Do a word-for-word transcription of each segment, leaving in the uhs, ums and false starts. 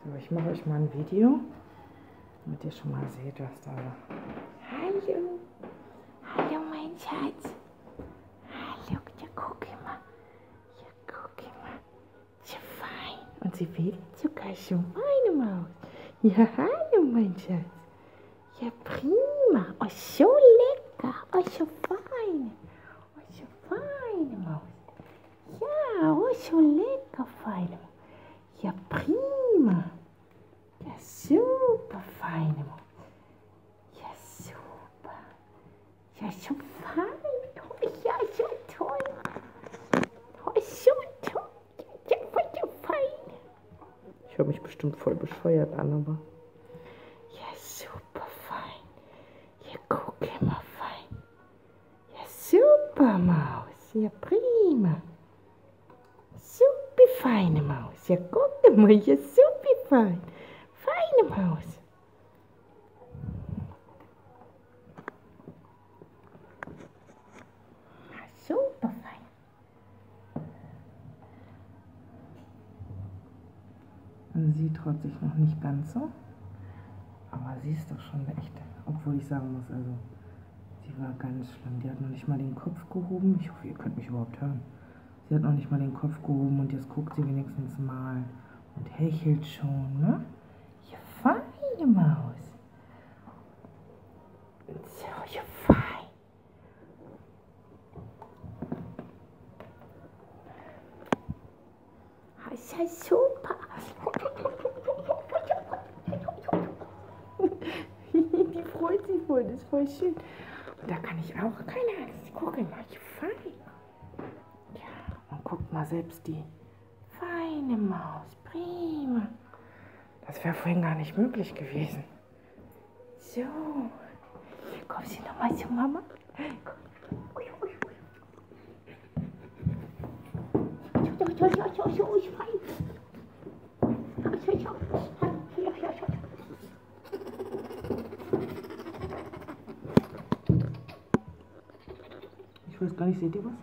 So, ich mache euch mal ein Video, damit ihr schon mal seht, was da... Hallo, hallo mein Schatz. Hallo, ja guck mal. Ja guck mal. So fein. Und sie will sogar schon meine Maus. Ja, hallo mein Schatz. Ja prima. Oh, so lecker. Oh, so fein. Oh, so feine Maus. Ja, oh, so lecker feine Maus. Ja prima. Ja super feine Maus. Ja super. Ja so fein. Oh, ja so toll. Oh, so toll. Ja, voll so fein. Ich höre mich bestimmt voll bescheuert an, aber... Ja super fein. Ja guck mal fein. Ja super Maus. Ja prima. Super feine Maus. Ja guck mal. Ja super fein. Feine Maus. Ja, super fein. Also sie traut sich noch nicht ganz so. Aber sie ist doch schon echt. Obwohl ich sagen muss, also sie war ganz schlimm. Die hat noch nicht mal den Kopf gehoben. Ich hoffe, ihr könnt mich überhaupt hören. Sie hat noch nicht mal den Kopf gehoben und jetzt guckt sie wenigstens mal und hechelt schon, ne? Ja, feine Maus. So, ja, fein. Das ist ja super. Die freut sich voll, das ist voll schön. Und da kann ich auch keine Angst. Guck mal, ja, fein. Ja, und guckt mal selbst die feine Maus. Prima. Das wäre vorhin gar nicht möglich gewesen. So. Komm sie nochmal zu Mama. Ich weiß gar nicht, seht ihr was?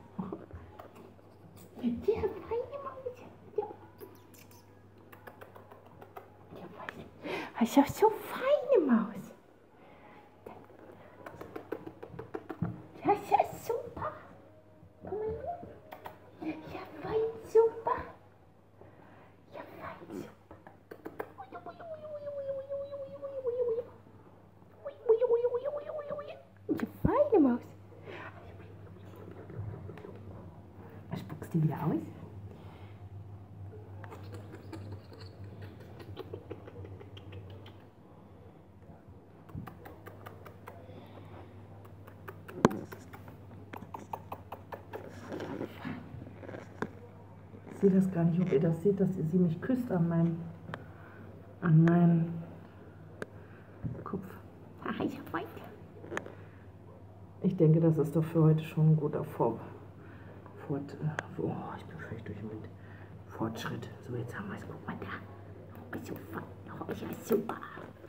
Ja, feine Maus. Ja. Ja, feine. Das ist so feine Maus. Das ist super. Komm mal her. Ja, fein, super. Ja, fein, super. Ja, feine Maus. Was spuckst du wieder aus? Ich sehe das gar nicht, ob ihr das seht, dass sie mich küsst an meinem, an meinem Kopf. Ach, ich hab heute. Ich denke, das ist doch für heute schon ein guter Vor Fort oh, ich bin völlig durch mit Fortschritt. So, jetzt haben wir es. Guck mal da. Oh, so fein. Oh, ja, super.